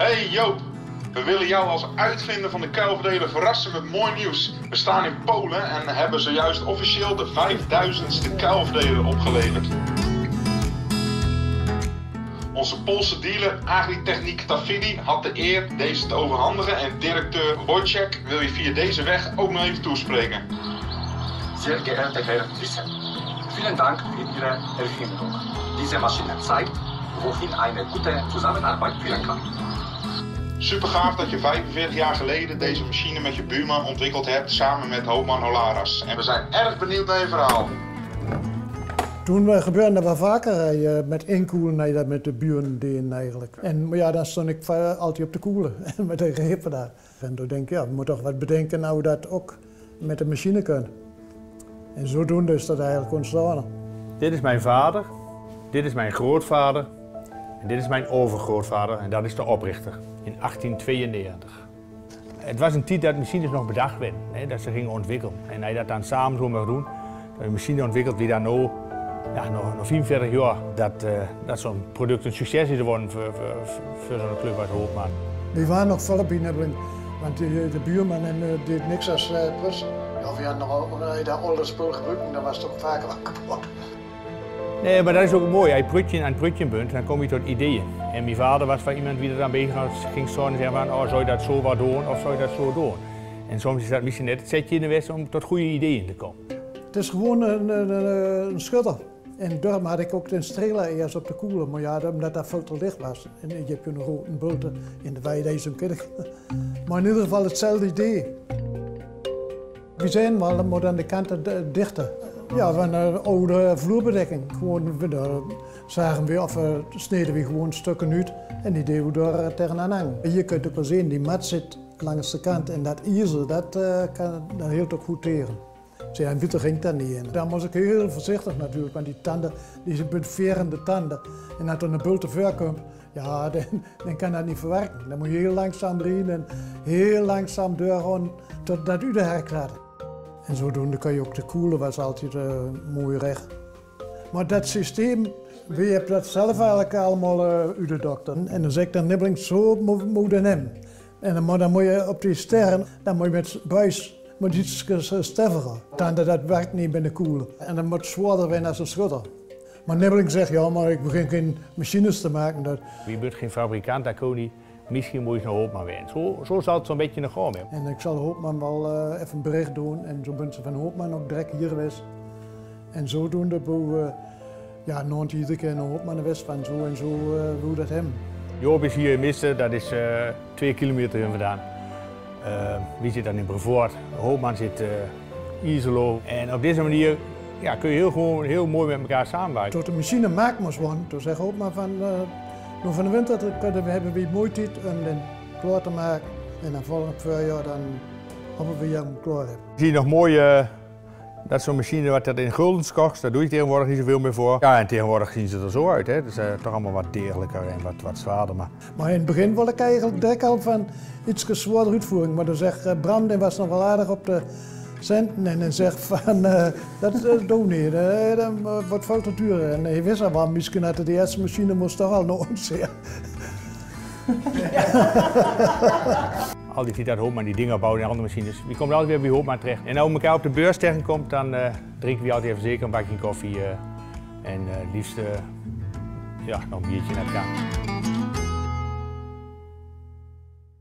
Hey Joop, we willen jou als uitvinder van de kuilverdeler verrassen met mooi nieuws. We staan in Polen en hebben zojuist officieel de 5000ste kuilverdeler opgeleverd. Onze Poolse dealer Agritechniek Tafidi had de eer deze te overhandigen en directeur Wojciech wil je via deze weg ook nog even toespreken. Sehr geehrter Herr Thyssen, vielen Dank für Ihre Erfindung. Diese Maschine zeigt, wohin eine gute Zusammenarbeit führen kann. Super gaaf dat je 45 jaar geleden deze machine met je buurman ontwikkeld hebt samen met Hoopman Olaras. En we zijn erg benieuwd naar je verhaal. Toen gebeurde dat wel vaker met inkoelen dat met de buren deden eigenlijk. En maar ja, dan stond ik altijd op de koelen met de grepen daar. En toen denk ik, ja, we moeten toch wat bedenken nou dat ook met de machine kunnen. En zodoende is dat eigenlijk ontstaan. Dit is mijn vader, dit is mijn grootvader en dit is mijn overgrootvader en dat is de oprichter in 1892. Het was een tijd dat machines nog bedacht werden, hè, dat ze gingen ontwikkelen. En hij dat dan samen zo mag doen, een machine ontwikkeld die dan nog 44 jaar dat zo'n product een succes is geworden voor zo'n club als Hoopman. Die waren nog volop in Nibbeling, want de buurman deed niks als plus. Ja, we hadden nog dat oude spul gebruikt, dat was toch vaker wel kapot. Nee, maar dat is ook mooi. Als je aan het prutje bent, dan kom je tot ideeën. En mijn vader was van iemand die er dan bezig ging staan en zeggen van, oh, zou je dat zo wat doen of zou je dat zo doen? En soms is dat misschien net het zetje in de west om tot goede ideeën te komen. Het is gewoon een schutter. En daarom had ik ook de streler eerst op de koelen, maar ja, omdat dat veel te licht was. En je hebt nog een bulten in de wei deze kerk. Maar in ieder geval hetzelfde idee. We zijn wel, maar aan de kanten dichter. Ja, van een oude vloerbedekking. Gewoon, zagen we of sneden we gewoon stukken uit en die deden we daar tegenaan hangen. Je kunt ook wel zien, die mat zit langs de kant en dat ijzer, dat hield ook goed tegen. En witte ging dat niet in. Dan was ik heel voorzichtig natuurlijk, want die tanden, die zijn verende tanden. En als er een bult te ver komt, ja, dan kan dat niet verwerken. Dan moet je heel langzaam erin en heel langzaam doorgaan tot dat u de herk laat. En zodoende kan je ook de koelen, was altijd mooi recht. Maar dat systeem, we hebben dat zelf eigenlijk allemaal uit de dokter. En dan zeg ik dan Nibbeling, zo moet je hem. En dan moet je op die sterren, dan moet je met buis. Maar iets steviger. Dat werkt niet bij de koelen. En dan moet het zwaarder zijn als een schutter. Maar Nibbeling zegt, ja, maar ik begin geen machines te maken. Je bent geen fabrikant, dat kon niet. Misschien moet je naar Hoopman zijn. Zo zal het zo'n beetje nog gaan. En ik zal Hoopman wel even een bericht doen. En zo ben ze van Hoopman ook direct hier geweest. En zodoende ja, nooit iedere keer naar Hoopman geweest van zo en zo hoe dat hem. Joop is hier in Miste, dat is 2 kilometer vandaan. Wie zit dan in Brevoort, Hoopman zit in Iselo. En op deze manier ja, kun je heel mooi met elkaar samenwerken. Tot de machine maakt moest worden, toen zeg Hoopman van de winter hebben we mooi tijd om den klaar te maken. En dan volgend voorjaar dan hopen we hem klaar hebben. Zie je nog mooi dat zo'n machine wat dat in guldens kost, daar doe je tegenwoordig niet zoveel meer voor. Ja, en tegenwoordig zien ze er zo uit. Hè. Dus toch allemaal wat degelijker en wat zwaarder. Maar in het begin wil ik eigenlijk direct al van iets zwaarder uitvoering. Maar dan zegt Bram, die was nog wel aardig op de centen en dan zegt van, dat doe niet, dat wordt veel te duur. En hij wist al wel, misschien dat de eerste machine moest toch al naar ons zijn. Al die tijd dat Hoopman die dingen bouwt en andere machines, die komen altijd weer bij Hoopman terecht. En als we elkaar op de beurs tegenkomt, dan drinken we altijd even zeker een bakje koffie en liefst ja, nog een biertje naar elkaar.